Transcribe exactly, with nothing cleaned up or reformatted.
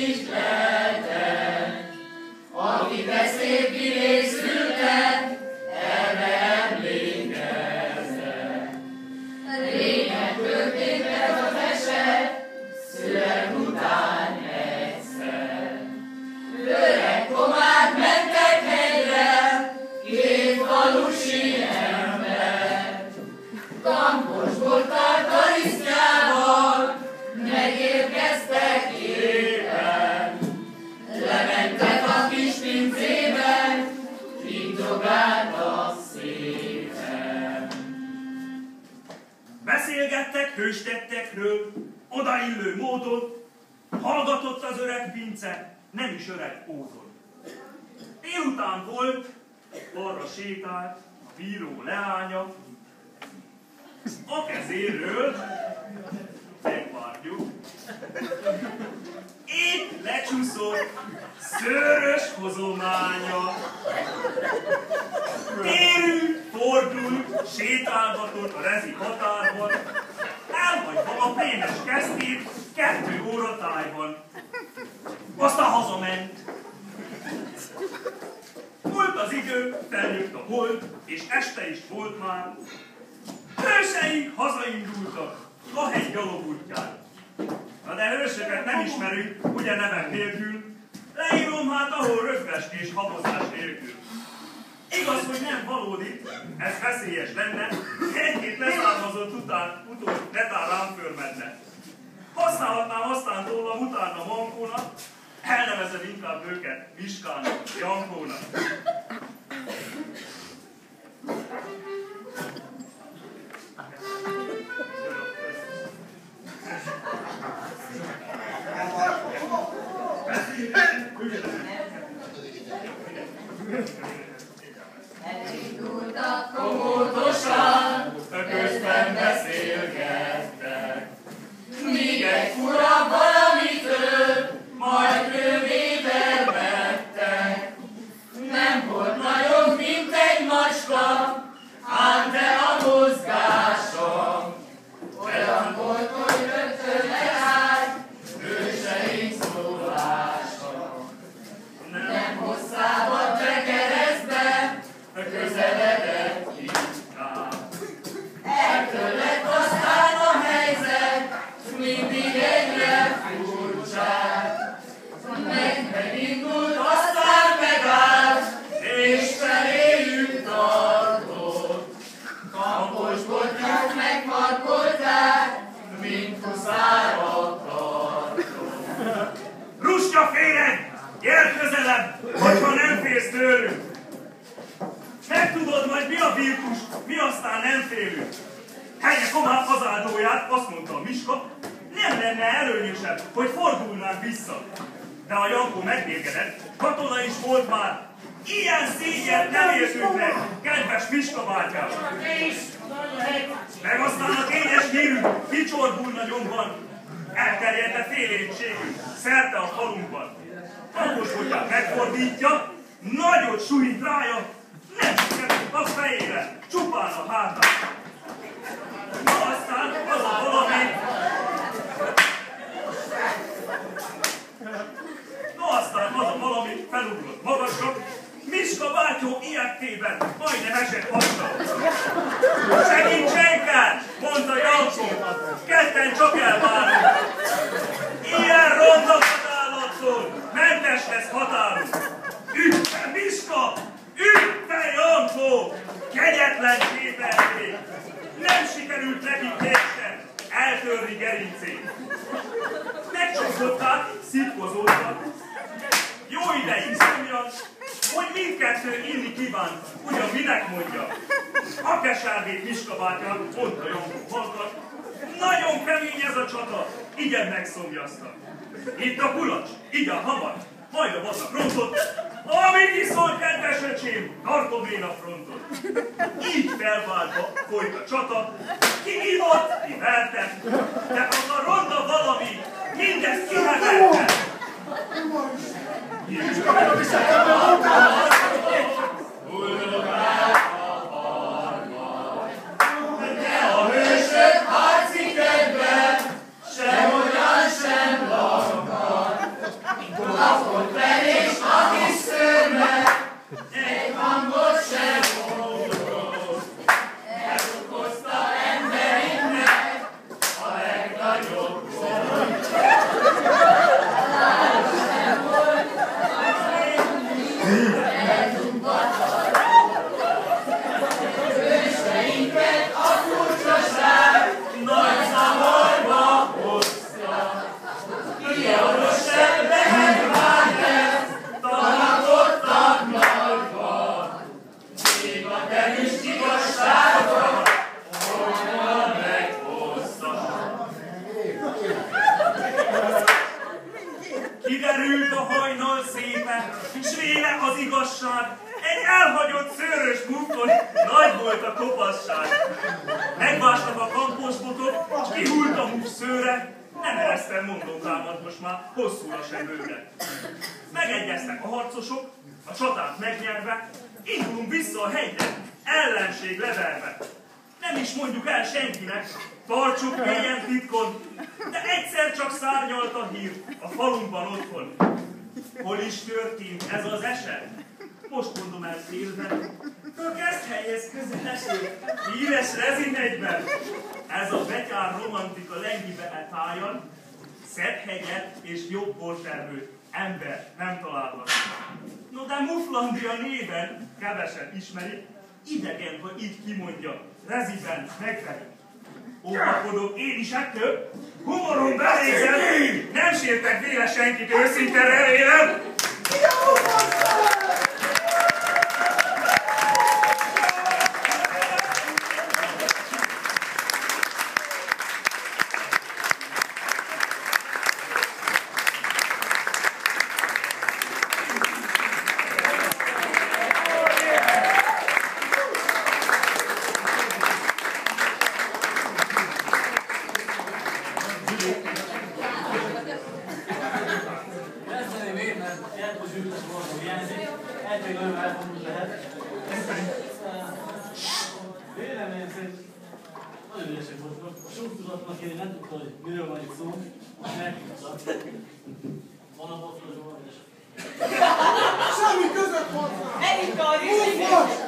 Beszélgettek hőstettekről, odaillő módon, hallgatott az öreg pince, nem is öreg ózon. Délután volt, arra sétált a bíró leánya, a kezéről, megvárjuk, épp lecsúszott szőrös hozománya. Térül, fordul, sétálgatott a rezi határban, elhagyva a prémes kesztét kettő óra tájban. Aztán hazament. Múlt az idő, feljött a hold, és este is volt már. Hőseink hazaindultak a hegy gyalogútján. Na de hősöket nem ismerünk, ugye nevek nélkül, leírom hát, ahol rögvestés habozás nélkül. Igaz, hogy nem valódi, ez veszélyes lenne, egy-két leszármazott után, utól netán rám förmedne. Használhatnám aztán rólam utána Mankónak, elnevezem inkább őket Miskának, Jankónak. Elindultak komótosan, közben beszélgettek. Míg egy fura valamitől, majd rövidre vettek. Nem volt nagyobb, mint egy macska, ám de a mozgásom olyan volt, hogy rögtön leállt hőseink szólása. Nem hosszábat be keresztbe, közeledett inkább. Ettől lett aztán a helyzet mindig egyre furcsább. Meg megindult, aztán megállt, és feléjük tartott. Kampos botjuk megmarkolták, mint huszára tartott. Rustya féled! Gyere közelebb, hogyha nem félsz tőlünk! Megtudod majd, mi a virtus, mi aztán nem félünk. Helye Komát hazárdóját, azt mondta a Miska, nem lenne előnyösebb, hogy fordulnánk vissza. De a Jankó megmérgedett, katona is volt már. Ilyen szégyet nem értünk meg, kedves Miska bátyám. Meg aztán a kényes hírünk kicsorbulna nyomban. Elterjedne félétségünk, szerte a falunkban. Kampos botját megfordítja, nagyot súlyít rája, nem sikerült a fejére, csupán a hátát. Na aztán az a valami... Na aztán az a valami felugrott magasra, Miska bátyó ilyettében majdnem esett hasra. Segítséggel, mondta Jankó, ketten csak elvárunk. Ilyen ronda vadállattól mentes lesz határunk. Ütte Miska! Ütte Jankó! Kegyetlen képerték! Nem sikerült nekik mégsem eltörni gerincét. Megcsapkodták, szitkozódtak. Jó ideig szomjan, hogy mindkettő inni kívánt, ugyan minek mondja. A kesárgét Miska bátyám, mondta Jankó halkan. Nagyon kemény ez a csata, igen megszomjaztak. Itt a kulacs, így a havat, majd a vazak rontott, amit iszol, kedves öcsém, tartom én a frontot. Így felváltva folyt a csata, ki ivott, ki vertett, de az a ronda valami mindezt kiheverte. Hullok át a harmat, de a hősök harci kedve sehogyan sem lakad. Kiderült a hajnal szépen, s véle az igazság, egy elhagyott szőrös munkon nagy volt a kopasság. Megvástak a kamposbotok, s kihult a muf szőre, nem eresztem mondókámat most már hosszúra se bőre. Megegyeztek a harcosok, a csatát megnyerve, indulunk vissza a hegyre, ellenség leverve. Nem is mondjuk el senkinek, tartsuk mélyen titkon, de egyszer csak szárnyalt a hír a falunkban otthon. Hol is történt ez az eset? Most mondom el félben, a Keszthelyhez közel eső, híres rezinegyben. Ez a betyár romantika lengibe e tájan, szebb hegyet és jobb bortermőt ember nem találhat. No de Muflandia néven kevesen ismerik, idegen, ha így kimondja, reziben megverik. Óvakodok én is ettől, humoron belézem, nem sértek véle senkit, őszinte remélem. Véleményem szerint nagyon ügyesek voltak. A sok tudatnak én nem tudta, hogy miről van itt szó, most megtudta. Van a botlózó, vagy esetleg? Semmi között hozzá! Erika, a részvény!